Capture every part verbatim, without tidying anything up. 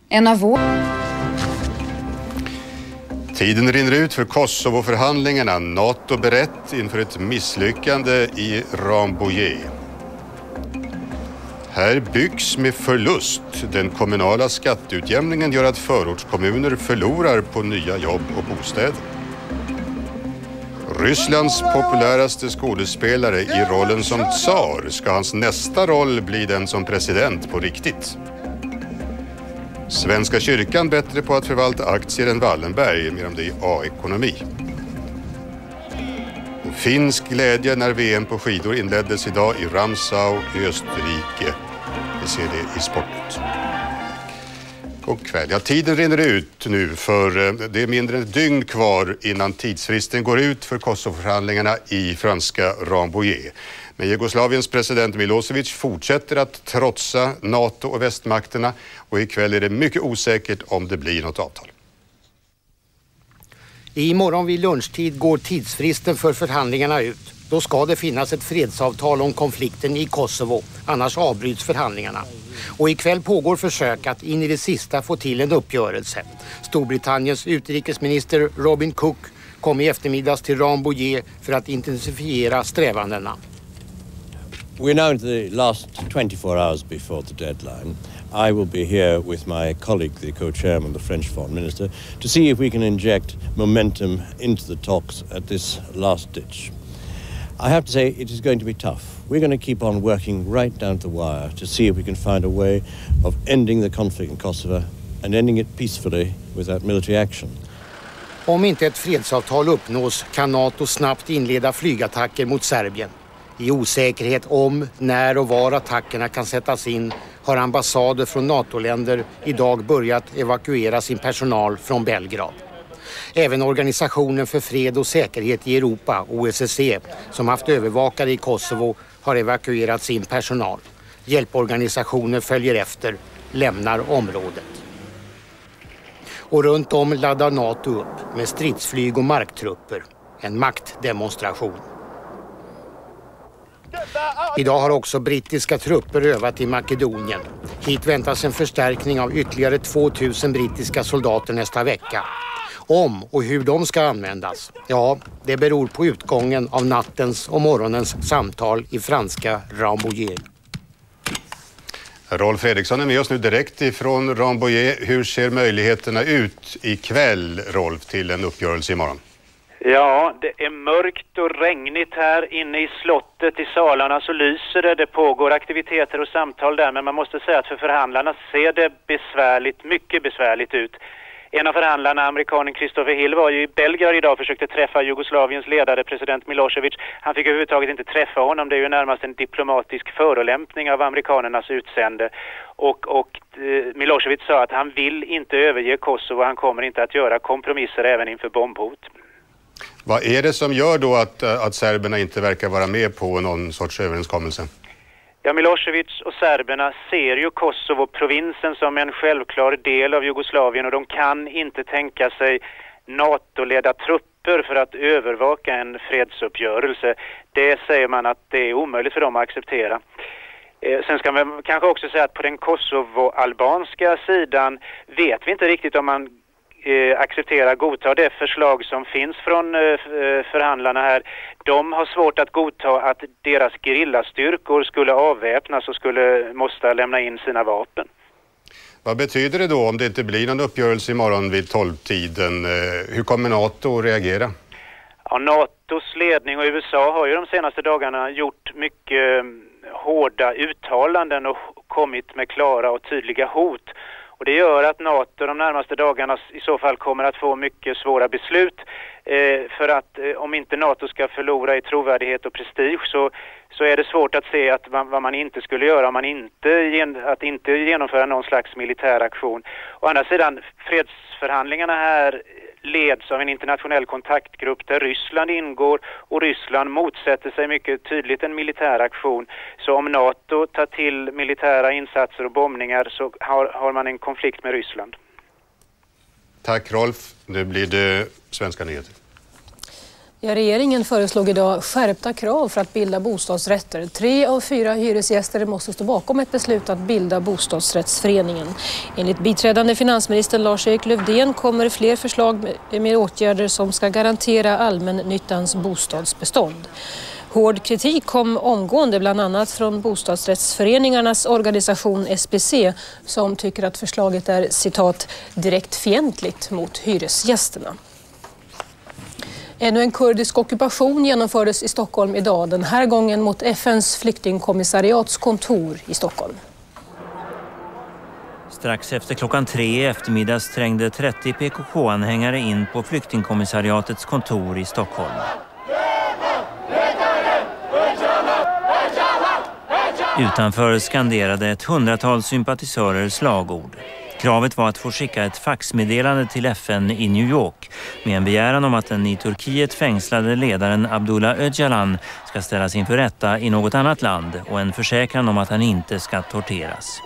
En av vår... Tiden rinner ut för Kosovo-förhandlingarna. NATO berett inför ett misslyckande i Rambouillet. Här byggs med förlust. Den kommunala skatteutjämningen gör att förortskommuner förlorar på nya jobb och bostäder. Rysslands populäraste skådespelare i rollen som tsar. Ska hans nästa roll bli den som president på riktigt? Svenska kyrkan bättre på att förvalta aktier än Wallenberg, mer om det i A-ekonomi. Och finsk glädje när V M på skidor inleddes idag i Ramsau i Österrike. Vi ser det i Sportet. God kväll. Ja, tiden rinner ut nu för det är mindre än ett dygn kvar innan tidsfristen går ut för Kosovo-förhandlingarna i franska Rambouillet. Men Jugoslaviens president Milosevic fortsätter att trotsa NATO och västmakterna och ikväll är det mycket osäkert om det blir något avtal. Imorgon vid lunchtid går tidsfristen för förhandlingarna ut. Då ska det finnas ett fredsavtal om konflikten i Kosovo, annars avbryts förhandlingarna. Och ikväll pågår försök att in i det sista få till en uppgörelse. Storbritanniens utrikesminister Robin Cook kom i eftermiddags till Rambouillet för att intensifiera strävandena. We're now into the last twenty-four hours before the deadline. I will be here with my colleague, the co-chairman, the French foreign minister, to see if we can inject momentum into the talks at this last ditch. I have to say it is going to be tough. We're going to keep on working right down to the wire to see if we can find a way of ending the conflict in Kosovo and ending it peacefully without military action. Om inte ett fredsavtal uppnås kan NATO snabbt inleda flygattacker mot Serbien. I osäkerhet om när och var attackerna kan sättas in har ambassader från NATO-länder idag börjat evakuera sin personal från Belgrad. Även Organisationen för fred och säkerhet i Europa, O S S E, som haft övervakare i Kosovo, har evakuerat sin personal. Hjälporganisationer följer efter, lämnar området. Och runt om laddar NATO upp med stridsflyg och marktrupper. En maktdemonstration. Idag har också brittiska trupper övat i Makedonien. Hit väntas en förstärkning av ytterligare tvåtusen brittiska soldater nästa vecka. Om och hur de ska användas, ja, det beror på utgången av nattens och morgonens samtal i franska Rambouillet. Rolf Fredriksson är med oss nu direkt ifrån Rambouillet. Hur ser möjligheterna ut ikväll, Rolf, till en uppgörelse imorgon? Ja, det är mörkt och regnigt här inne i slottet. I salarna så lyser det. Det pågår aktiviteter och samtal där, men man måste säga att för förhandlarna ser det besvärligt, mycket besvärligt ut. En av förhandlarna, amerikanen Christopher Hill, var ju i Belgrad idag och försökte träffa Jugoslaviens ledare, president Milosevic. Han fick överhuvudtaget inte träffa honom. Det är ju närmast en diplomatisk förolämpning av amerikanernas utsände. Och, och eh, Milosevic sa att han vill inte överge Kosovo. Han kommer inte att göra kompromisser även inför bombhot. Vad är det som gör då att, att serberna inte verkar vara med på någon sorts överenskommelse? Ja, Milosevic och serberna ser ju Kosovo-provinsen som en självklar del av Jugoslavien och de kan inte tänka sig NATO-ledda trupper för att övervaka en fredsuppgörelse. Det säger man att det är omöjligt för dem att acceptera. Eh, sen ska man kanske också säga att på den kosovo-albanska sidan vet vi inte riktigt om man Eh, acceptera, godta det förslag som finns från eh, förhandlarna här. De har svårt att godta att deras gerillastyrkor skulle avväpnas och skulle måste lämna in sina vapen. Vad betyder det då om det inte blir någon uppgörelse imorgon vid tolv-tiden? Eh, hur kommer NATO att reagera? Ja, NATOs ledning och U S A har ju de senaste dagarna gjort mycket eh, hårda uttalanden och kommit med klara och tydliga hot. Och det gör att NATO de närmaste dagarna i så fall kommer att få mycket svåra beslut. Eh, för att eh, om inte NATO ska förlora i trovärdighet och prestige så, så är det svårt att se att man, vad man inte skulle göra om man inte, gen, att inte genomföra någon slags militär aktion. Å andra sidan, fredsförhandlingarna här leds av en internationell kontaktgrupp där Ryssland ingår och Ryssland motsätter sig mycket tydligt en militär aktion. Så om NATO tar till militära insatser och bombningar så har, har man en konflikt med Ryssland. Tack Rolf, nu blir det Svenska nyheter. Ja, regeringen föreslog idag skärpta krav för att bilda bostadsrätter. Tre av fyra hyresgäster måste stå bakom ett beslut att bilda bostadsrättsföreningen. Enligt biträdande finansminister Lars-Erik Lövdén kommer fler förslag med åtgärder som ska garantera allmännyttans bostadsbestånd. Hård kritik kom omgående bland annat från bostadsrättsföreningarnas organisation S B C som tycker att förslaget är citat direkt fientligt mot hyresgästerna. Ännu en kurdisk ockupation genomfördes i Stockholm idag, den här gången mot F N:s flyktingkommissariats kontor i Stockholm. Strax efter klockan tre i eftermiddags trängde trettio P K K-anhängare in på flyktingkommissariatets kontor i Stockholm. Utanför skanderade ett hundratal sympatisörer slagord. Kravet var att få skicka ett faxmeddelande till F N i New York med en begäran om att den i Turkiet fängslade ledaren Abdullah Öcalan ska ställas inför rätta i något annat land och en försäkran om att han inte ska torteras.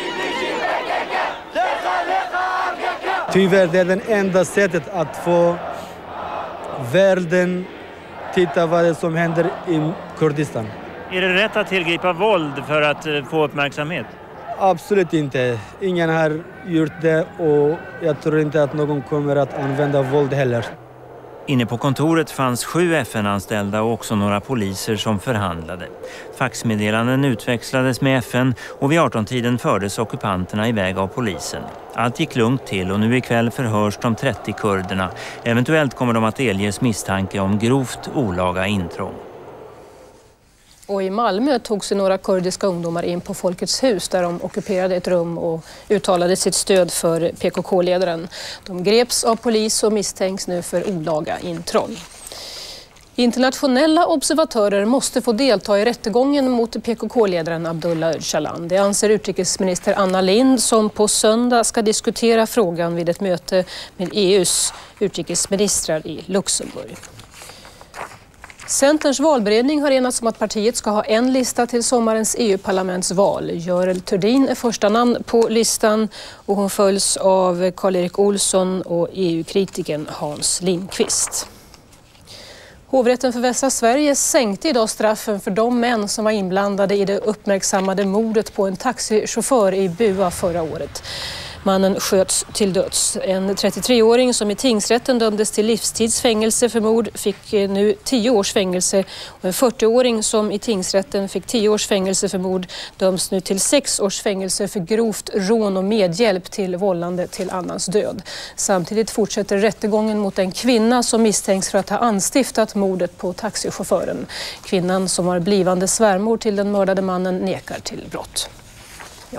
Tyvärr det är det enda sättet att få världen titta vad det som händer i Kurdistan. Är det rätt att tillgripa våld för att få uppmärksamhet? Absolut inte. Ingen har gjort det och jag tror inte att någon kommer att använda våld heller. Inne på kontoret fanns sju F N-anställda och också några poliser som förhandlade. Faxmeddelanden utväxlades med F N och vid arton-tiden fördes ockupanterna iväg av polisen. Allt gick lugnt till och nu ikväll förhörs de trettio kurderna. Eventuellt kommer de att delges misstanke om grovt olaga intrång. Och i Malmö tog sig några kurdiska ungdomar in på Folkets hus där de ockuperade ett rum och uttalade sitt stöd för P K K-ledaren. De greps av polis och misstänks nu för olaga intrång. Internationella observatörer måste få delta i rättegången mot P K K-ledaren Abdullah Öcalan. Det anser utrikesminister Anna Lindh som på söndag ska diskutera frågan vid ett möte med E U:s utrikesministrar i Luxemburg. Centerns valberedning har enats om att partiet ska ha en lista till sommarens E U-parlamentsval. Görel Thurdin är första namn på listan och hon följs av Karl-Erik Olsson och E U-kritiken Hans Lindqvist. Hovrätten för Västra Sverige sänkte idag straffen för de män som var inblandade i det uppmärksammade mordet på en taxichaufför i Bua förra året. Mannen sköts till döds. En trettiotreåring som i tingsrätten dömdes till livstidsfängelse för mord fick nu tio års fängelse. Och en fyrtioåring som i tingsrätten fick tio års fängelse för mord döms nu till sex års fängelse för grovt rån och medhjälp till vållande till annans död. Samtidigt fortsätter rättegången mot en kvinna som misstänks för att ha anstiftat mordet på taxichauffören. Kvinnan som var blivande svärmor till den mördade mannen nekar till brott. Ja.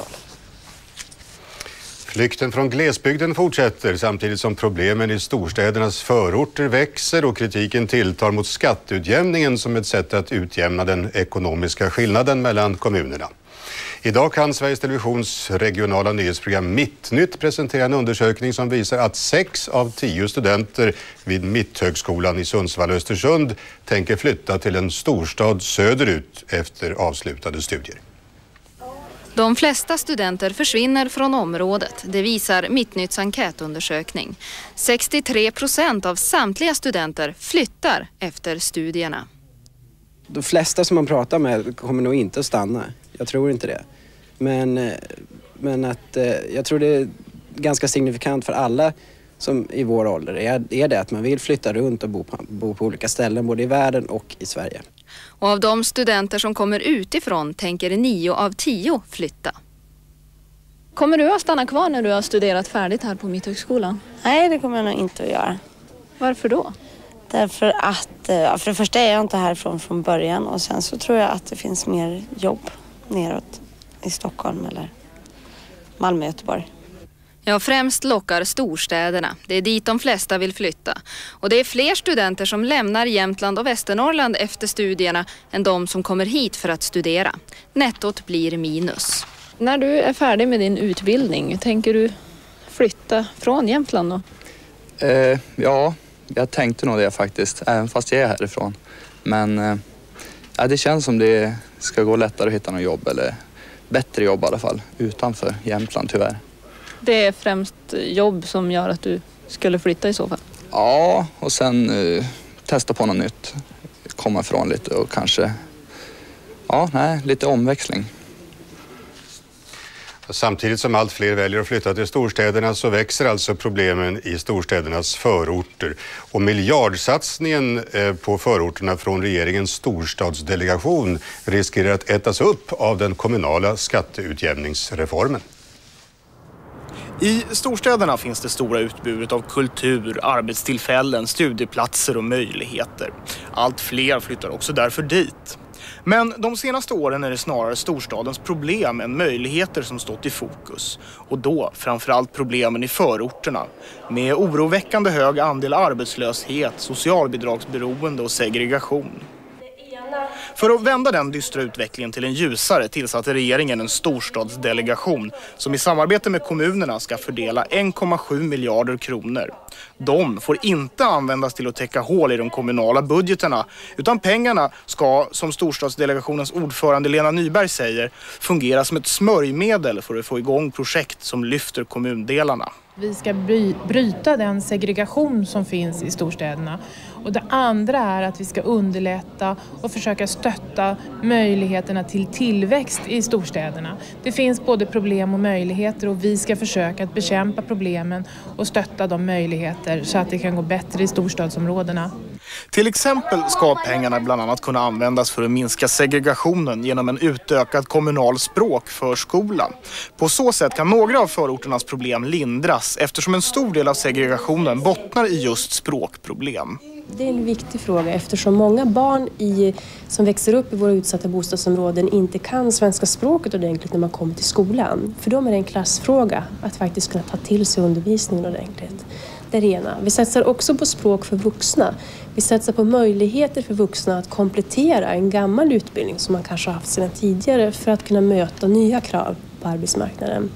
Flykten från glesbygden fortsätter samtidigt som problemen i storstädernas förorter växer och kritiken tilltar mot skatteutjämningen som ett sätt att utjämna den ekonomiska skillnaden mellan kommunerna. Idag kan Sveriges Televisions regionala nyhetsprogram Mittnytt presentera en undersökning som visar att sex av tio studenter vid Mitthögskolan i Sundsvall-Östersund tänker flytta till en storstad söderut efter avslutade studier. De flesta studenter försvinner från området, det visar Mittnytts enkätundersökning. sextiotre procent av samtliga studenter flyttar efter studierna. De flesta som man pratar med kommer nog inte att stanna, jag tror inte det. Men, men att, jag tror det är ganska signifikant för alla som i vår ålder är, är det att man vill flytta runt och bo på, bo på olika ställen både i världen och i Sverige. Och av de studenter som kommer utifrån tänker nio av tio flytta. Kommer du att stanna kvar när du har studerat färdigt här på Mitthögskolan? Nej, det kommer jag nog inte att göra. Varför då? Därför att, för det första är jag inte härifrån från början och sen så tror jag att det finns mer jobb neråt i Stockholm eller Malmö, Göteborg. Ja, främst lockar storstäderna. Det är dit de flesta vill flytta. Och det är fler studenter som lämnar Jämtland och Västernorrland efter studierna än de som kommer hit för att studera. Nettot blir minus. När du är färdig med din utbildning, tänker du flytta från Jämtland då? Eh, ja, jag tänkte nog det faktiskt, även fast jag är härifrån. Men eh, ja, det känns som det ska gå lättare att hitta något jobb, eller bättre jobb i alla fall, utanför Jämtland tyvärr. Det är främst jobb som gör att du skulle flytta i så fall? Ja, och sen eh, testa på något nytt. Komma ifrån lite och kanske, ja, nej, lite omväxling. Samtidigt som allt fler väljer att flytta till storstäderna så växer alltså problemen i storstädernas förorter. Och miljardsatsningen på förorterna från regeringens storstadsdelegation riskerar att ätas upp av den kommunala skatteutjämningsreformen. I storstäderna finns det stora utbudet av kultur, arbetstillfällen, studieplatser och möjligheter. Allt fler flyttar också därför dit. Men de senaste åren är det snarare storstadens problem än möjligheter som stått i fokus. Och då framförallt problemen i förorterna. Med oroväckande hög andel arbetslöshet, socialbidragsberoende och segregation. För att vända den dystra utvecklingen till en ljusare tillsatte regeringen en storstadsdelegation som i samarbete med kommunerna ska fördela en komma sju miljarder kronor. De får inte användas till att täcka hål i de kommunala budgeterna utan pengarna ska, som storstadsdelegationens ordförande Lena Nyberg säger, fungera som ett smörjmedel för att få igång projekt som lyfter kommundelarna. Vi ska bry- bryta den segregation som finns i storstäderna. Och det andra är att vi ska underlätta och försöka stötta möjligheterna till tillväxt i storstäderna. Det finns både problem och möjligheter och vi ska försöka att bekämpa problemen och stötta de möjligheter så att det kan gå bättre i storstadsområdena. Till exempel ska pengarna bland annat kunna användas för att minska segregationen genom en utökad kommunal språkförskola. På så sätt kan några av förorternas problem lindras eftersom en stor del av segregationen bottnar i just språkproblem. Det är en viktig fråga eftersom många barn i, som växer upp i våra utsatta bostadsområden inte kan svenska språket ordentligt när man kommer till skolan. För dem är det en klassfråga att faktiskt kunna ta till sig undervisningen ordentligt. Det är det ena. Vi satsar också på språk för vuxna. Vi satsar på möjligheter för vuxna att komplettera en gammal utbildning som man kanske har haft sedan tidigare för att kunna möta nya krav på arbetsmarknaden.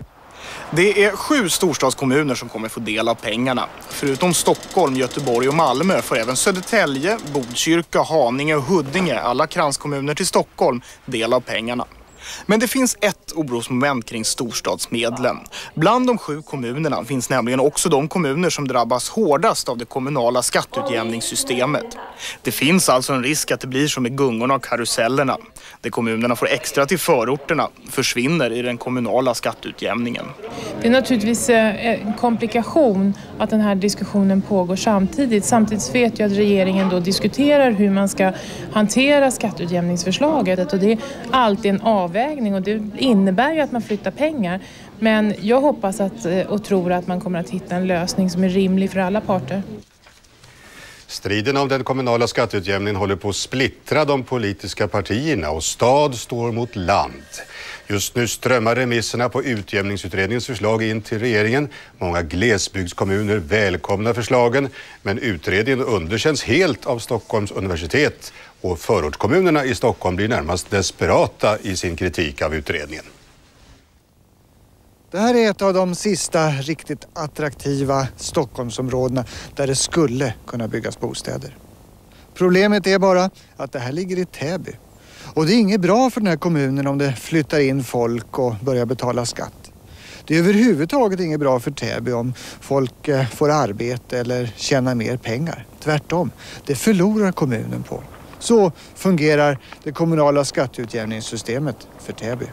Det är sju storstadskommuner som kommer få del av pengarna. Förutom Stockholm, Göteborg och Malmö får även Södertälje, Botkyrka, Haninge och Huddinge, alla kranskommuner till Stockholm, del av pengarna. Men det finns ett orosmoment kring storstadsmedlen. Bland de sju kommunerna finns nämligen också de kommuner som drabbas hårdast av det kommunala skatteutjämningssystemet. Det finns alltså en risk att det blir som med gungorna och karusellerna. Det kommunerna får extra till förorterna försvinner i den kommunala skatteutjämningen. Det är naturligtvis en komplikation att den här diskussionen pågår samtidigt. Samtidigt vet jag att regeringen då diskuterar hur man ska hantera skatteutjämningsförslaget och det är alltid en avvägning och det innebär ju att man flyttar pengar. Men jag hoppas att, och tror att man kommer att hitta en lösning som är rimlig för alla parter. Striden om den kommunala skatteutjämningen håller på att splittra de politiska partierna och stad står mot land. Just nu strömmar remisserna på utjämningsutredningens förslag in till regeringen. Många glesbygdskommuner välkomnar förslagen men utredningen underkänns helt av Stockholms universitet och förortskommunerna i Stockholm blir närmast desperata i sin kritik av utredningen. Det här är ett av de sista riktigt attraktiva Stockholmsområdena där det skulle kunna byggas bostäder. Problemet är bara att det här ligger i Täby. Och det är inget bra för den här kommunen om det flyttar in folk och börjar betala skatt. Det är överhuvudtaget inget bra för Täby om folk får arbete eller tjänar mer pengar. Tvärtom, det förlorar kommunen på. Så fungerar det kommunala skatteutjämningssystemet för Täby.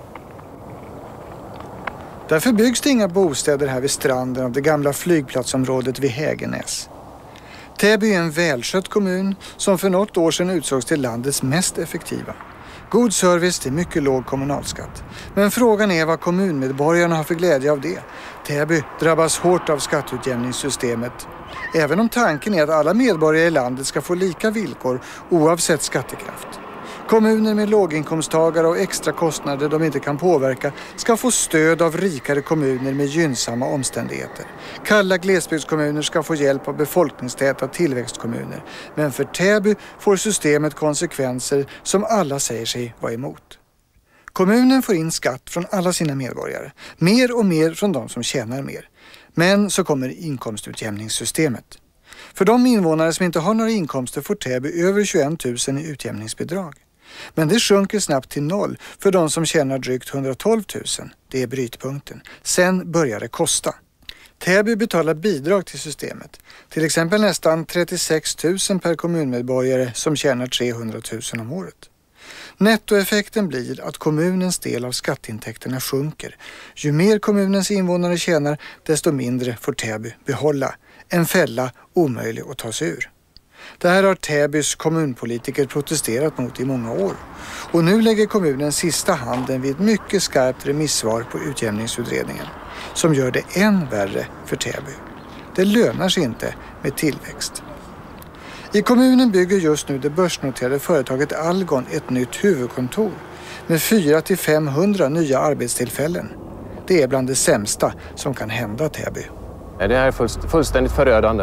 Därför byggs det inga bostäder här vid stranden av det gamla flygplatsområdet vid Hägernäs. Täby är en välskött kommun som för något år sedan utsågs till landets mest effektiva. God service till mycket låg kommunalskatt. Men frågan är vad kommunmedborgarna har för glädje av det. Täby drabbas hårt av skatteutjämningssystemet. Även om tanken är att alla medborgare i landet ska få lika villkor oavsett skattekraft. Kommuner med låginkomsttagare och extra kostnader de inte kan påverka ska få stöd av rikare kommuner med gynnsamma omständigheter. Kalla glesbygdskommuner ska få hjälp av befolkningstäta tillväxtkommuner. Men för Täby får systemet konsekvenser som alla säger sig vara emot. Kommunen får in skatt från alla sina medborgare. Mer och mer från de som tjänar mer. Men så kommer inkomstutjämningssystemet. För de invånare som inte har några inkomster får Täby över tjugoett tusen i utjämningsbidrag. Men det sjunker snabbt till noll för de som tjänar drygt hundratolv tusen. Det är brytpunkten. Sen börjar det kosta. Täby betalar bidrag till systemet, till exempel nästan trettiosex tusen per kommunmedborgare som tjänar trehundratusen om året. Nettoeffekten blir att kommunens del av skatteintäkterna sjunker. Ju mer kommunens invånare tjänar, desto mindre får Täby behålla. En fälla omöjlig att ta sig ur. Det här har Täbys kommunpolitiker protesterat mot i många år. Och nu lägger kommunen sista handen vid ett mycket skarpt remissvar på utjämningsutredningen som gör det än värre för Täby. Det lönar sig inte med tillväxt. I kommunen bygger just nu det börsnoterade företaget Algon ett nytt huvudkontor med fyra till femhundra nya arbetstillfällen. Det är bland det sämsta som kan hända Täby. Det här är fullständigt förödande.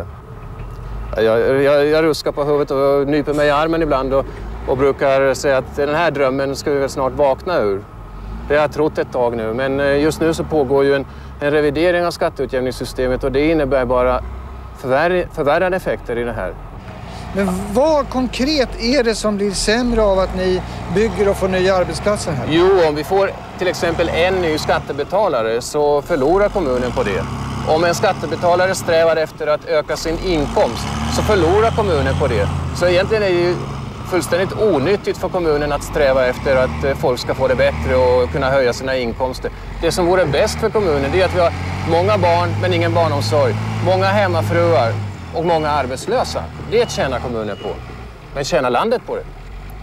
Jag, jag, jag ruskar på huvudet och nyper mig i armen ibland och, och brukar säga att den här drömmen ska vi väl snart vakna ur. Det har jag trott ett tag nu, men just nu så pågår ju en, en revidering av skatteutjämningssystemet och det innebär bara förvär, förvärrade effekter i det här. Men vad konkret är det som blir sämre av att ni bygger och får nya arbetsplatser här? Jo, om vi får till exempel en ny skattebetalare så förlorar kommunen på det. Om en skattebetalare strävar efter att öka sin inkomst så förlorar kommunen på det. Så egentligen är det ju fullständigt onyttigt för kommunen att sträva efter att folk ska få det bättre och kunna höja sina inkomster. Det som vore bäst för kommunen det är att vi har många barn men ingen barnomsorg, många hemmafruar och många arbetslösa. Det tjänar kommunen på. Men tjänar landet på det?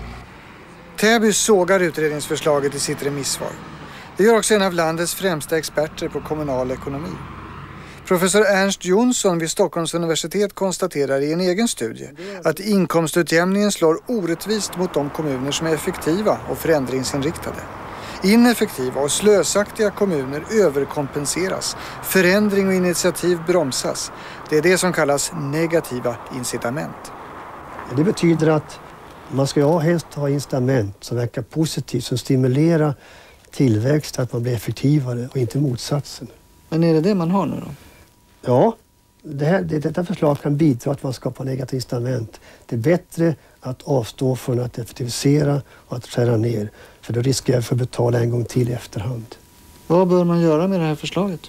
Täby sågar utredningsförslaget i sitt remissvar. Det gör också en av landets främsta experter på kommunal ekonomi. Professor Ernst Jonsson vid Stockholms universitet konstaterar i en egen studie att inkomstutjämningen slår orättvist mot de kommuner som är effektiva och förändringsinriktade. Ineffektiva och slösaktiga kommuner överkompenseras. Förändring och initiativ bromsas. Det är det som kallas negativa incitament. Det betyder att man ska ha helst ha incitament som verkar positivt, som stimulerar tillväxt, att man blir effektivare och inte motsatsen. Men är det det man har nu då? Ja, det här, det, detta förslag kan bidra till att man skapar negativa incitament. Det är bättre att avstå från att effektivisera och att skära ner. För då riskerar jag för att betala en gång till i efterhand. Vad bör man göra med det här förslaget?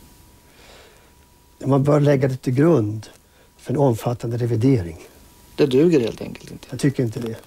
Man bör lägga det till grund för en omfattande revidering. Det duger helt enkelt inte. Jag tycker inte det.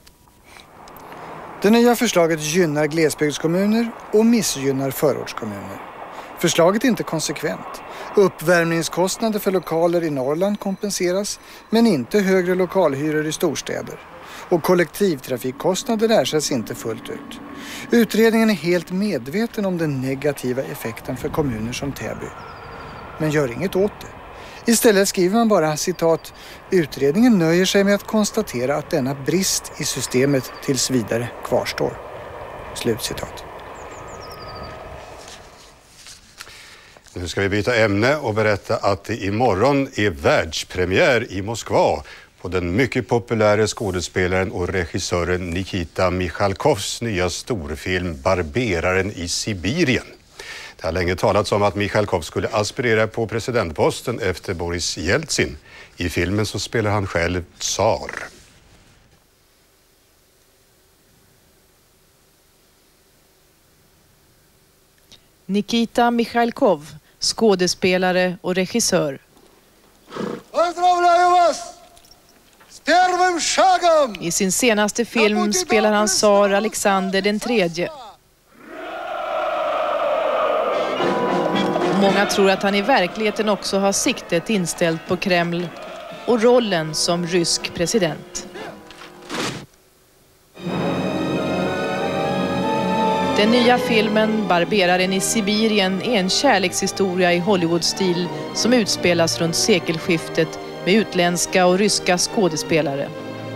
Det nya förslaget gynnar glesbygdskommuner och missgynnar förortskommuner. Förslaget är inte konsekvent. Uppvärmningskostnader för lokaler i Norrland kompenseras, men inte högre lokalhyror i storstäder. Och kollektivtrafikkostnader ersätts inte fullt ut. Utredningen är helt medveten om den negativa effekten för kommuner som Täby. Men gör inget åt det. Istället skriver man bara, citat, utredningen nöjer sig med att konstatera att denna brist i systemet tills vidare kvarstår. Slutcitat. Nu ska vi byta ämne och berätta att det imorgon är världspremiär i Moskva på den mycket populära skådespelaren och regissören Nikita Michalkovs nya storfilm Barberaren i Sibirien. Det har länge talats om att Michalkov skulle aspirera på presidentposten efter Boris Jeltsin. I filmen så spelar han själv tsar. Nikita Michalkov, skådespelare och regissör. I sin senaste film spelar han tsar Alexander den tredje. Många tror att han i verkligheten också har siktet inställt på Kreml och rollen som rysk president. Den nya filmen Barberaren i Sibirien är en kärlekshistoria i Hollywood-stil som utspelas runt sekelskiftet med utländska och ryska skådespelare.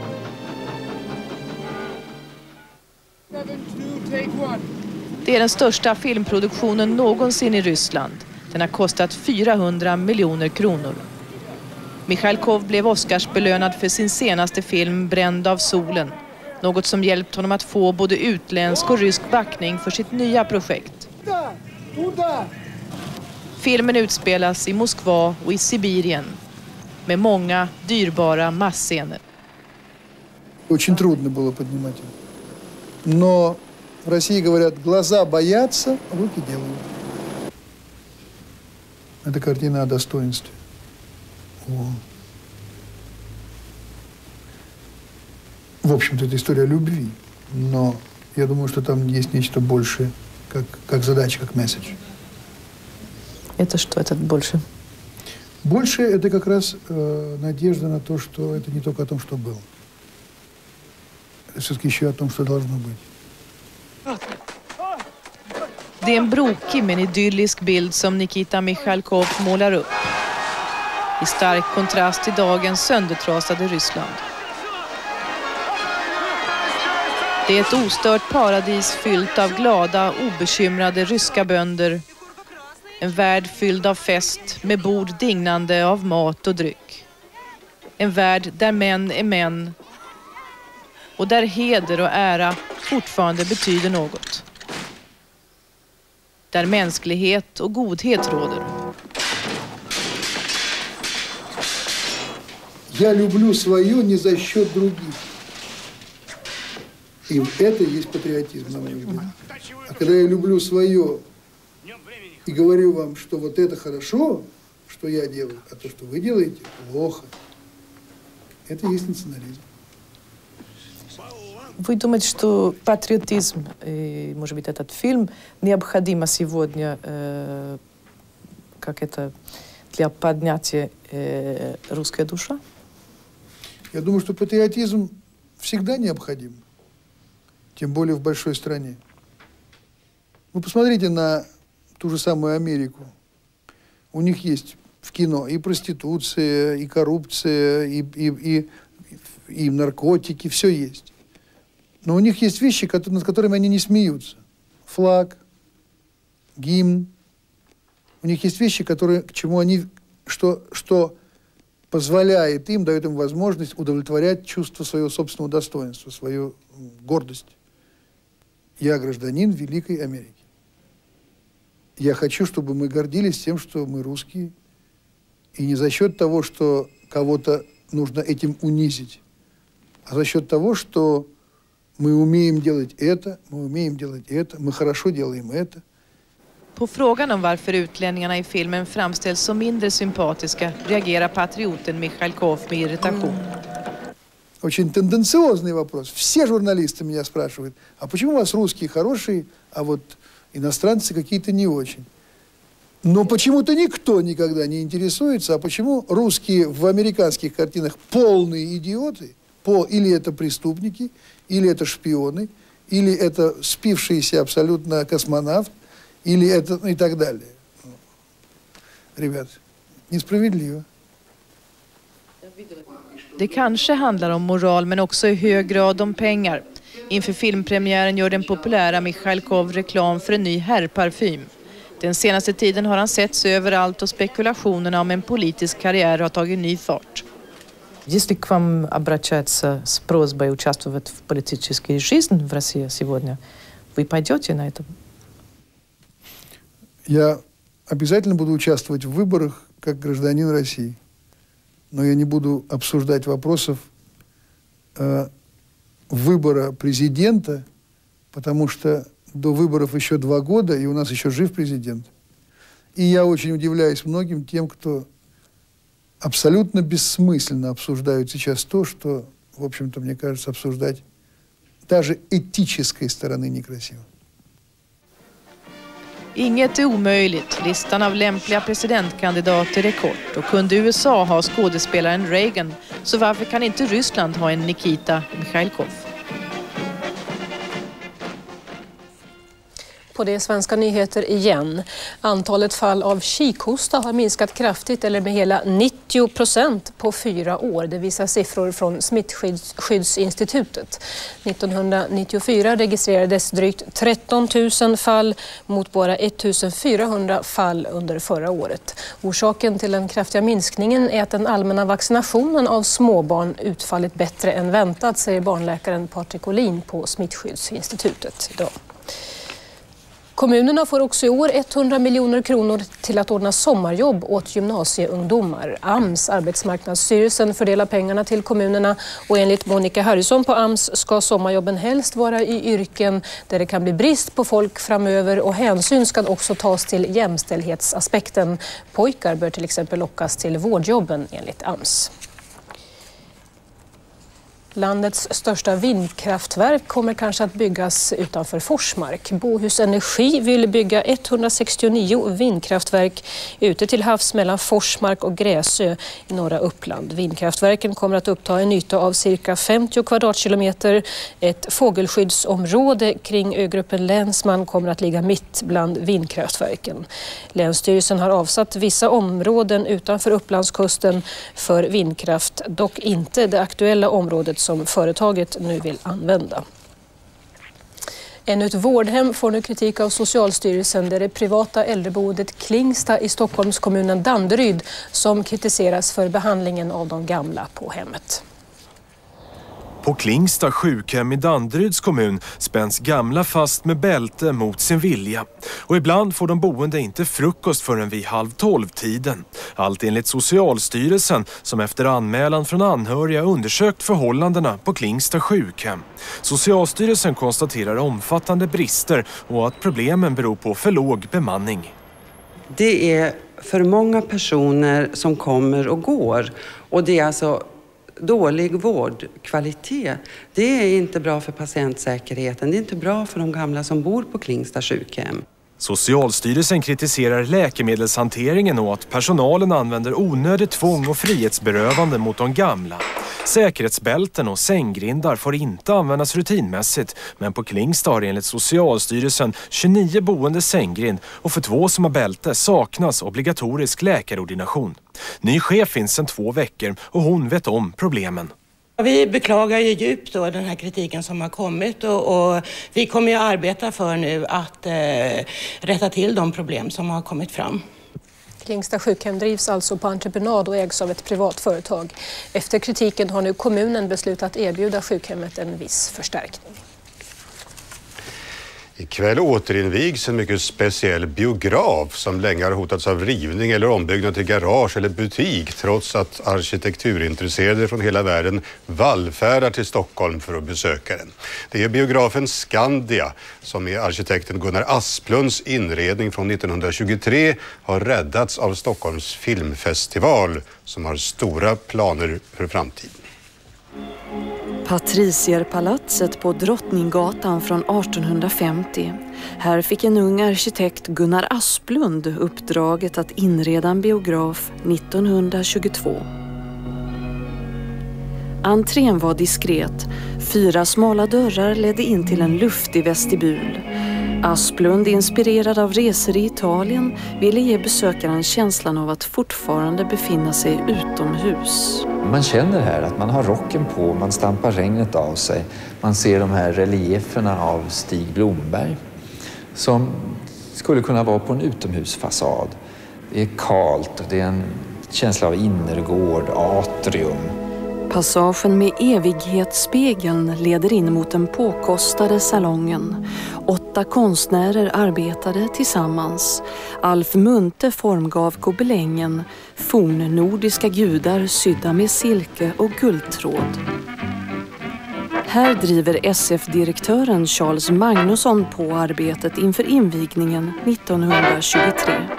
Det är den största filmproduktionen någonsin i Ryssland. Den har kostat fyrahundra miljoner kronor. Michalkov blev Oscarsbelönad för sin senaste film Bränd av solen. Något som hjälpt honom att få både utländsk och rysk backning för sitt nya projekt. Filmen utspelas i Moskva och i Sibirien med många dyrbara massscener. Очень трудно было поднимать. Но в России говорят, глаза боятся, руки делают. Это картина о достоинстве. О... В общем-то, это история любви, но я думаю, что там есть нечто большее, как, как задача, как месседж. Это что, это больше? Больше это как раз э, надежда на то, что это не только о том, что было. Это все-таки еще о том, что должно быть. Det är en brokig men idyllisk bild som Nikita Mikhalkov målar upp. I stark kontrast till dagens söndertrasade Ryssland. Det är ett ostört paradis fyllt av glada, obekymrade ryska bönder. En värld fylld av fest med bord dignande av mat och dryck. En värld där män är män och där heder och ära fortfarande betyder något. Där mänsklighet och godhet råder. Я люблю свое не за счет других. И это и есть патриотизм, на мой взгляд. А когда я люблю свое и говорю вам, что вот это хорошо, что я делаю, а то, что вы делаете, плохо, это и есть национализм. Вы думаете, что патриотизм, и, может быть, этот фильм необходимо сегодня, э, как это, для поднятия э, русской души? Я думаю, что патриотизм всегда необходим, тем более в большой стране. Вы посмотрите на ту же самую Америку. У них есть в кино и проституция, и коррупция, и, и, и, и наркотики, все есть. Но у них есть вещи, над которыми они не смеются. Флаг, гимн. У них есть вещи, которые, к чему они, что, что позволяет им, дает им возможность удовлетворять чувство своего собственного достоинства, свою гордость. Я гражданин Великой Америки. Я хочу, чтобы мы гордились тем, что мы русские. И не за счет того, что кого-то нужно этим унизить, а за счет того, что мы умеем делать это, мы умеем делать это, мы хорошо делаем это. På frågan om varför utlänningarna i filmen framställs som mindre sympatiska reagerar patrioten Mikhalkov med irritation. Очень тенденциозный вопрос. Все журналисты меня спрашивают, а почему у вас русские хорошие, а вот иностранцы какие-то не очень? Но почему-то никто никогда не интересуется, а почему русские в американских картинах полные идиоты, по, или это преступники, или это шпионы, или это спившийся абсолютно космонавт, или это и так далее. Ребят, несправедливо. Det kanske handlar om moral men också i hög grad om pengar. Inför filmpremiären gör den populära Mikhalkov reklam för en ny herrparfym. Den senaste tiden har han setts överallt och spekulationerna om en politisk karriär har tagit ny fart. Если к вам обращаться с просьбой участвовать в политической жизни в России сегодня, вы пойдете на это? Я обязательно буду участвовать в выборах как гражданин России. Но я не буду обсуждать вопросов э, выбора президента, потому что до выборов еще два года, и у нас еще жив президент. И я очень удивляюсь многим тем, кто абсолютно бессмысленно обсуждают сейчас то, что, в общем-то, мне кажется, обсуждать даже этической стороны некрасиво. Inget är omöjligt. Listan av lämpliga presidentkandidater är kort. Och kunde U S A ha skådespelaren Reagan, så varför kan inte Ryssland ha en Nikita Mikhalkov? På det svenska nyheter igen. Antalet fall av kikhosta har minskat kraftigt eller med hela nittio procent på fyra år. Det visar siffror från Smittskyddsinstitutet. nittonhundranittiofyra registrerades drygt tretton tusen fall mot bara ettusenfyrahundra fall under förra året. Orsaken till den kraftiga minskningen är att den allmänna vaccinationen av småbarn utfallit bättre än väntat, säger barnläkaren Patrik Olin på Smittskyddsinstitutet idag. Kommunerna får också i år hundra miljoner kronor till att ordna sommarjobb åt gymnasieungdomar. AMS, Arbetsmarknadsstyrelsen, fördelar pengarna till kommunerna och enligt Monica Harrison på AMS ska sommarjobben helst vara i yrken där det kan bli brist på folk framöver, och hänsyn ska också tas till jämställdhetsaspekten. Pojkar bör till exempel lockas till vårdjobben enligt AMS. Landets största vindkraftverk kommer kanske att byggas utanför Forsmark. Bohus Energi vill bygga etthundrasextionio vindkraftverk ute till havs mellan Forsmark och Gräsö i norra Uppland. Vindkraftverken kommer att uppta en yta av cirka femtio kvadratkilometer. Ett fågelskyddsområde kring ögruppen Länsman kommer att ligga mitt bland vindkraftverken. Länsstyrelsen har avsatt vissa områden utanför Upplandskusten för vindkraft, dock inte det aktuella området som företaget nu vill använda. Ännu ett vårdhem får nu kritik av Socialstyrelsen. Det är det privata äldreboendet Klingsta i Stockholmskommunen Danderyd som kritiseras för behandlingen av de gamla på hemmet. På Klingsta sjukhem i Danderyds kommun spänns gamla fast med bälte mot sin vilja. Och ibland får de boende inte frukost förrän vid halv tolv-tiden. Allt enligt Socialstyrelsen som efter anmälan från anhöriga undersökt förhållandena på Klingsta sjukhem. Socialstyrelsen konstaterar omfattande brister och att problemen beror på för låg bemanning. Det är för många personer som kommer och går, och det är alltså dålig vårdkvalitet. Det är inte bra för patientsäkerheten. Det är inte bra för de gamla som bor på Klingsta sjukhem. Socialstyrelsen kritiserar läkemedelshanteringen och att personalen använder onödigt tvång och frihetsberövande mot de gamla. Säkerhetsbälten och sänggrindar får inte användas rutinmässigt, men på Klingsta har enligt Socialstyrelsen tjugonio boende sänggrind, och för två som har bälte saknas obligatorisk läkarordination. Ny chef finns sedan två veckor och hon vet om problemen. Vi beklagar ju djupt då den här kritiken som har kommit, och, och vi kommer ju arbeta för nu att eh, rätta till de problem som har kommit fram. Klingsta sjukhem drivs alltså på entreprenad och ägs av ett privat företag. Efter kritiken har nu kommunen beslutat erbjuda sjukhemmet en viss förstärkning. Ikväll återinvigs en mycket speciell biograf som länge har hotats av rivning eller ombyggnad till garage eller butik, trots att arkitekturintresserade från hela världen vallfärdar till Stockholm för att besöka den. Det är biografen Skandia som är arkitekten Gunnar Asplunds inredning från nittonhundratjugotre har räddats av Stockholms filmfestival som har stora planer för framtiden. Patricierpalatset på Drottninggatan från artonhundrafemtio. Här fick en ung arkitekt Gunnar Asplund uppdraget att inreda en biograf nittonhundratjugotvå. Entrén var diskret. Fyra smala dörrar ledde in till en luftig vestibul. Asplund, inspirerad av resor i Italien, ville ge besökaren känslan av att fortfarande befinna sig utomhus. Man känner här att man har rocken på, man stampar regnet av sig. Man ser de här relieferna av Stig Blomberg som skulle kunna vara på en utomhusfasad. Det är kalt och det är en känsla av innergård, atrium. Passagen med evighetsspegeln leder in mot den påkostade salongen. Åtta konstnärer arbetade tillsammans. Alf Munthe formgav gobelängen, fornnordiska gudar sydda med silke och guldtråd. Här driver S F-direktören Charles Magnusson på arbetet inför invigningen nittonhundratjugotre.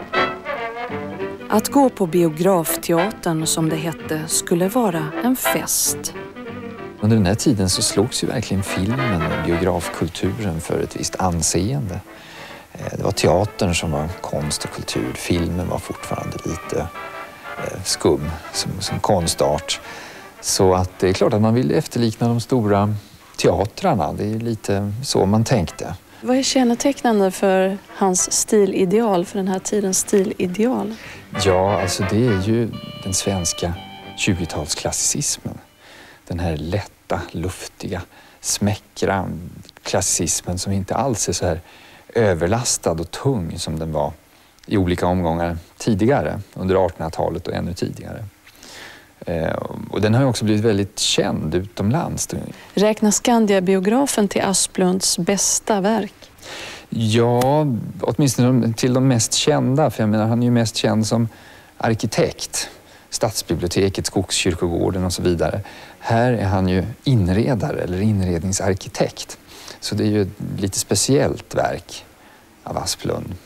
Att gå på biografteatern, som det hette, skulle vara en fest. Under den här tiden så slogs ju verkligen filmen och biografkulturen för ett visst anseende. Det var teatern som var konst och kultur. Filmen var fortfarande lite skum som, som konstart. Så att det är klart att man vill efterlikna de stora teatrarna. Det är lite så man tänkte. Vad är kännetecknande för hans stilideal, för den här tidens stilideal? Ja, alltså det är ju den svenska tjugotalsklassicismen. Den här lätta, luftiga, smäckra klassicismen som inte alls är så här överlastad och tung som den var i olika omgångar tidigare, under artonhundratalet och ännu tidigare. Och den har ju också blivit väldigt känd utomlands. Räknas Skandia-biografen till Asplunds bästa verk? Ja, åtminstone till de mest kända. För jag menar, han är ju mest känd som arkitekt. Stadsbiblioteket, Skogskyrkogården och så vidare. Här är han ju inredare eller inredningsarkitekt. Så det är ju ett lite speciellt verk av Asplund.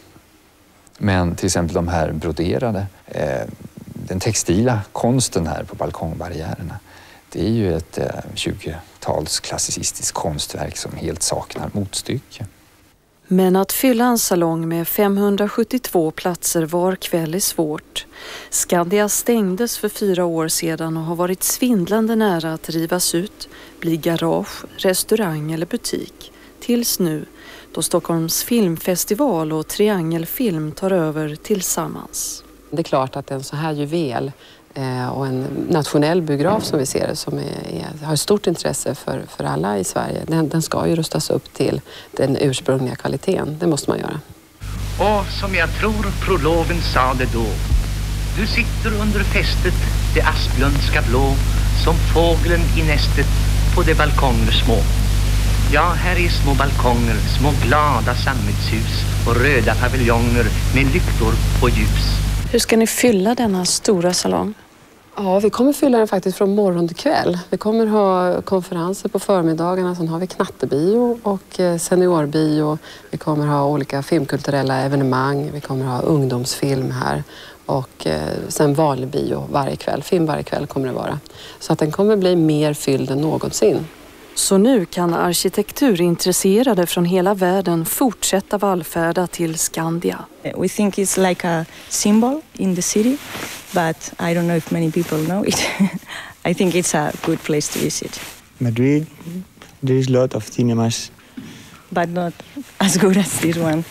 Men till exempel de här broderade, eh, den textila konsten här på balkongbarriärerna. Det är ju ett eh, tjugotals klassicistiskt konstverk som helt saknar motstycke. Men att fylla en salong med femhundrasjuttiotvå platser var kväll är svårt. Skandia stängdes för fyra år sedan och har varit svindlande nära att rivas ut, bli garage, restaurang eller butik. Tills nu, då Stockholms filmfestival och Triangelfilm tar över tillsammans. Det är klart att en så här juvel och en nationell biograf som vi ser det, som är, är, har stort intresse för, för alla i Sverige, den, den ska ju rustas upp till den ursprungliga kvaliteten. Det måste man göra. Och som jag tror prologen sa det då: du sitter under fästet, det asplundska blå, som fågeln i nästet på de balkonger små. Ja, här är små balkonger, små glada sammetshus och röda paviljonger med lyktor och ljus. Hur ska ni fylla denna stora salong? Ja, vi kommer fylla den faktiskt från morgon till kväll. Vi kommer ha konferenser på förmiddagarna, sen har vi knattebio och seniorbio. Vi kommer ha olika filmkulturella evenemang, vi kommer ha ungdomsfilm här och sen vanlig bio varje kväll. Film varje kväll kommer det vara. Så att den kommer bli mer fylld än någonsin. Så nu kan arkitekturintresserade från hela världen fortsätta vallfärda till Skandia. We think it's like a symbol in the city, but I don't know if many people know it. I think it's a good place to visit. Madrid, there is a lot of cinemas. But not as good as this one.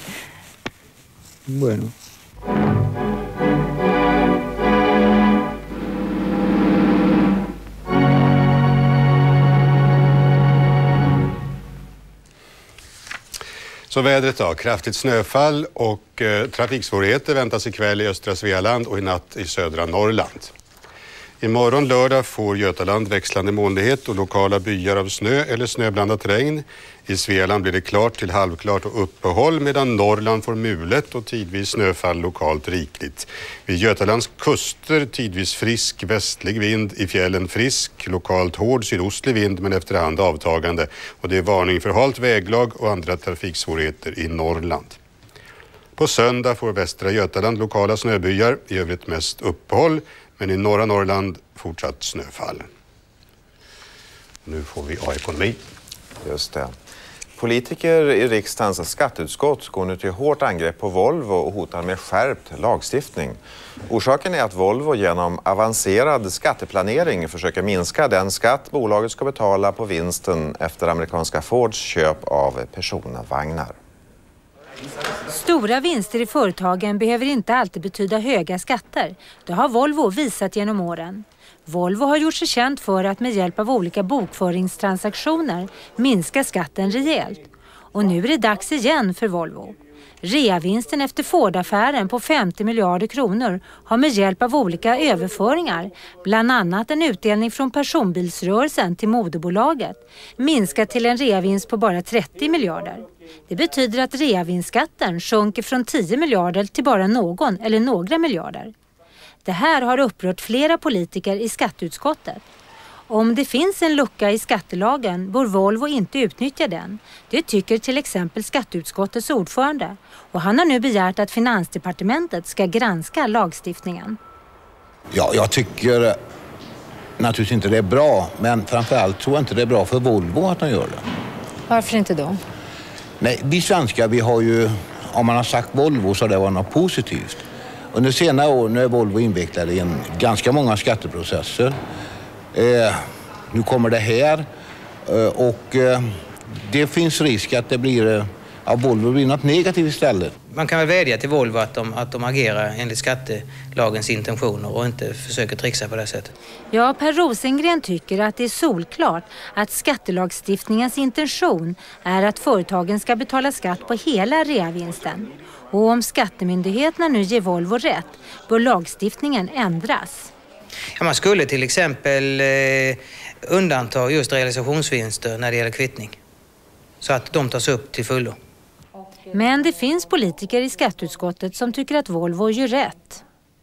Bueno. Så vädret då, kraftigt snöfall och eh, trafiksvårigheter väntas ikväll i östra Svealand och i natt i södra Norrland. Imorgon lördag får Götaland växlande molnighet och lokala byar av snö eller snöblandat regn. I Svealand blir det klart till halvklart och uppehåll, medan Norrland får mulet och tidvis snöfall lokalt rikligt. Vid Götalands kuster tidvis frisk västlig vind, i fjällen frisk, lokalt hård sydostlig vind men efterhand avtagande. Och det är varning för halt väglag och andra trafiksvårigheter i Norrland. På söndag får västra Götaland lokala snöbyar, i övrigt mest uppehåll, men i norra Norrland fortsatt snöfall. Nu får vi A-ekonomi. Just det. Politiker i riksdagens skatteutskott går nu till hårt angrepp på Volvo och hotar med skärpt lagstiftning. Orsaken är att Volvo genom avancerad skatteplanering försöker minska den skatt bolaget ska betala på vinsten efter amerikanska Fords köp av personvagnar. Stora vinster i företagen behöver inte alltid betyda höga skatter. Det har Volvo visat genom åren. Volvo har gjort sig känt för att med hjälp av olika bokföringstransaktioner minska skatten rejält. Och nu är det dags igen för Volvo. Reavinsten efter Ford-affären på femtio miljarder kronor har med hjälp av olika överföringar, bland annat en utdelning från personbilsrörelsen till moderbolaget, minskat till en reavinst på bara trettio miljarder. Det betyder att reavinstskatten sjunker från tio miljarder till bara någon eller några miljarder. Det här har upprört flera politiker i skatteutskottet. Om det finns en lucka i skattelagen bör Volvo inte utnyttja den. Det tycker till exempel skatteutskottets ordförande. Och han har nu begärt att Finansdepartementet ska granska lagstiftningen. Ja, jag tycker naturligtvis inte det är bra. Men framförallt tror jag inte det är bra för Volvo att de gör det. Varför inte då? Nej, vi svenskar, vi har ju, om man har sagt Volvo så det var något positivt. Under senare år nu är Volvo invecklade i en ganska många skatteprocesser. Eh, nu kommer det här eh, och eh, det finns risk att det blir, eh, att Volvo blir något negativt istället. Man kan väl vädja till Volvo att de, att de agerar enligt skattelagens intentioner och inte försöker trixa på det sättet. Ja, Per Rosengren tycker att det är solklart att skattelagstiftningens intention är att företagen ska betala skatt på hela reavinsten. Och om skattemyndigheterna nu ger Volvo rätt bör lagstiftningen ändras. Ja, man skulle till exempel eh, undanta just realisationsvinster när det gäller kvittning. Så att de tas upp till fullo. Men det finns politiker i skatteutskottet som tycker att Volvo gör rätt.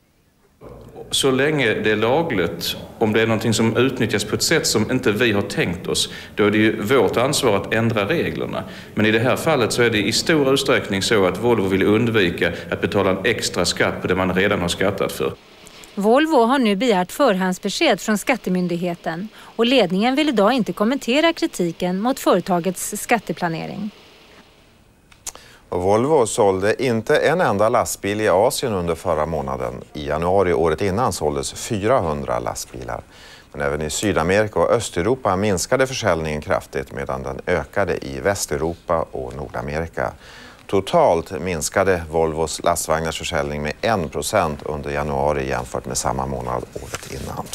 Så länge det är lagligt, om det är någonting som utnyttjas på ett sätt som inte vi har tänkt oss, då är det ju vårt ansvar att ändra reglerna. Men i det här fallet så är det i stor utsträckning så att Volvo vill undvika att betala en extra skatt på det man redan har skattat för. Volvo har nu begärt förhandsbesked från skattemyndigheten och ledningen vill idag inte kommentera kritiken mot företagets skatteplanering. Och Volvo sålde inte en enda lastbil i Asien under förra månaden. I januari året innan såldes fyrahundra lastbilar. Men även i Sydamerika och Östeuropa minskade försäljningen kraftigt medan den ökade i Västeuropa och Nordamerika. Totalt minskade Volvos lastvagnars försäljning med en procent under januari jämfört med samma månad året innan.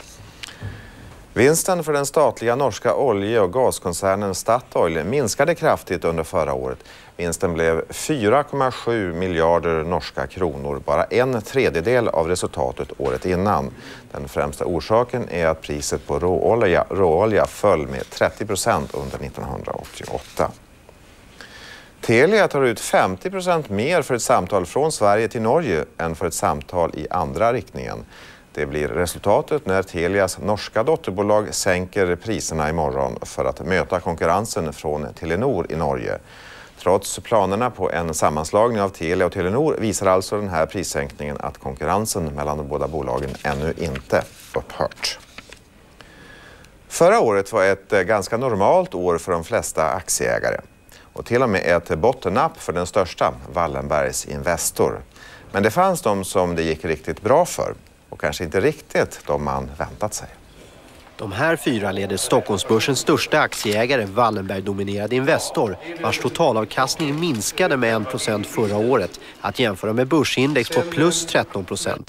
Vinsten för den statliga norska olje- och gaskoncernen Statoil minskade kraftigt under förra året. Vinsten blev fyra komma sju miljarder norska kronor, bara en tredjedel av resultatet året innan. Den främsta orsaken är att priset på råolja, råolja föll med trettio procent under nittonhundraåttioåtta. Telia tar ut femtio procent mer för ett samtal från Sverige till Norge än för ett samtal i andra riktningen. Det blir resultatet när Telias norska dotterbolag sänker priserna imorgon för att möta konkurrensen från Telenor i Norge. Trots planerna på en sammanslagning av Telia och Telenor visar alltså den här prissänkningen att konkurrensen mellan de båda bolagen ännu inte upphört. Förra året var ett ganska normalt år för de flesta aktieägare. Och till och med ett bottennapp för den största, Wallenbergs Investor. Men det fanns de som det gick riktigt bra för. Och kanske inte riktigt de man väntat sig. De här fyra leder Stockholmsbörsens största aktieägare, Wallenberg-dominerade Investor, vars totalavkastning minskade med en procent förra året, att jämföra med börsindex på plus tretton procent.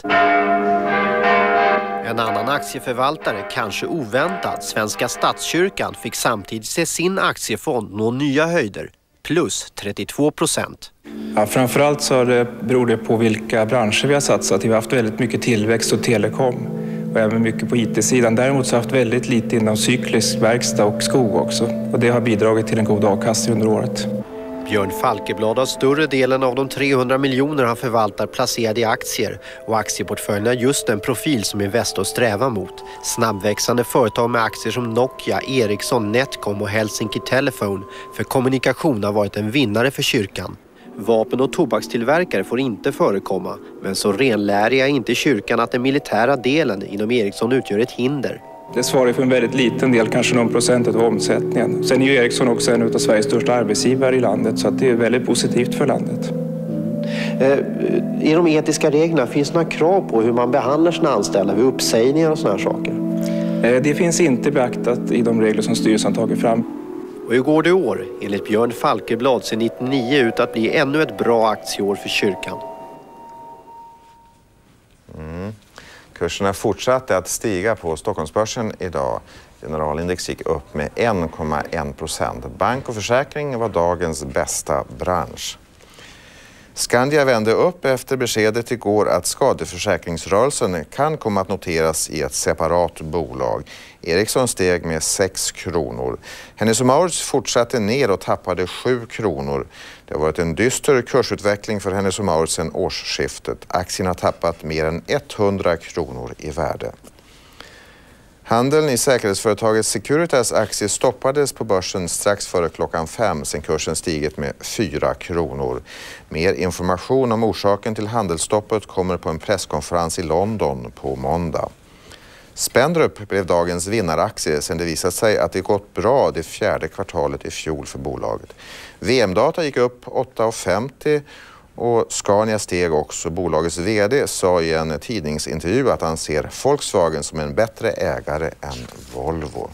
En annan aktieförvaltare, kanske oväntad, Svenska Statskyrkan, fick samtidigt se sin aktiefond nå nya höjder, plus trettiotvå procent. Ja, framförallt så det, beror det på vilka branscher vi har satsat. Vi har haft väldigt mycket tillväxt och telekom och även mycket på I T-sidan. Däremot så har vi haft väldigt lite inom cyklisk verkstad och skog också. Och det har bidragit till en god avkastning under året. Björn Falkeblad har större delen av de trehundra miljoner han förvaltar placerade i aktier och aktieportföljen är just den profil som Investor strävar mot. Snabbväxande företag med aktier som Nokia, Ericsson, Netcom och Helsinki Telephone för kommunikation har varit en vinnare för kyrkan. Vapen- och tobakstillverkare får inte förekomma, men så renläriga är inte kyrkan att den militära delen inom Ericsson utgör ett hinder. Det svarar för en väldigt liten del, kanske någon procent av omsättningen. Sen är ju Ericsson också en av Sveriges största arbetsgivare i landet, så att det är väldigt positivt för landet. Mm. I de etiska reglerna finns några krav på hur man behandlar sina anställda vid uppsägningar och sådana här saker? Det finns inte beaktat i de regler som styrelsen tagit fram. Och hur går det i år? Enligt Björn Falkeblad ser nittionio ut att bli ännu ett bra aktieår för kyrkan. Mm. Kurserna fortsatte att stiga på Stockholmsbörsen idag. Generalindex gick upp med en komma en procent. Bank och försäkring var dagens bästa bransch. Skandia vände upp efter beskedet igår att skadeförsäkringsrörelsen kan komma att noteras i ett separat bolag. Ericsson steg med sex kronor. Hennes och Mauritz fortsatte ner och tappade sju kronor. Det har varit en dyster kursutveckling för Hennes och Mauritz sedan årsskiftet. Aktien har tappat mer än hundra kronor i värde. Handeln i säkerhetsföretaget Securitas aktie stoppades på börsen strax före klockan fem sen kursen stigit med fyra kronor. Mer information om orsaken till handelsstoppet kommer på en presskonferens i London på måndag. Spendrup blev dagens vinnaraktie sen det visat sig att det gått bra det fjärde kvartalet i fjol för bolaget. V M-data gick upp åtta femtio och Scania steg också. Bolagets vd sa i en tidningsintervju att han ser Volkswagen som en bättre ägare än Volvo.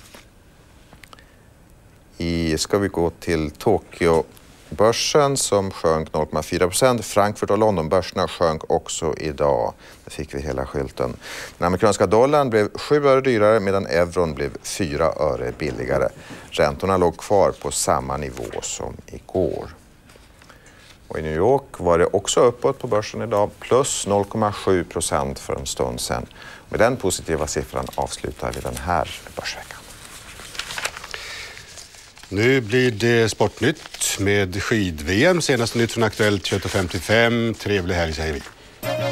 I ska vi gå till Tokyo-börsen som sjönk noll komma fyra procent. Frankfurt och Londonbörserna sjönk också idag. Där fick vi hela skylten. Den amerikanska dollarn blev sju öre dyrare medan euron blev fyra öre billigare. Räntorna låg kvar på samma nivå som igår. Och i New York var det också uppåt på börsen idag, plus noll komma sju procent för en stund sedan. Med den positiva siffran avslutar vi den här börsveckan. Nu blir det Sportnytt. med skid-V M. Senaste nytt från Aktuellt tjugoett femtiofem. Trevlig helg säger vi.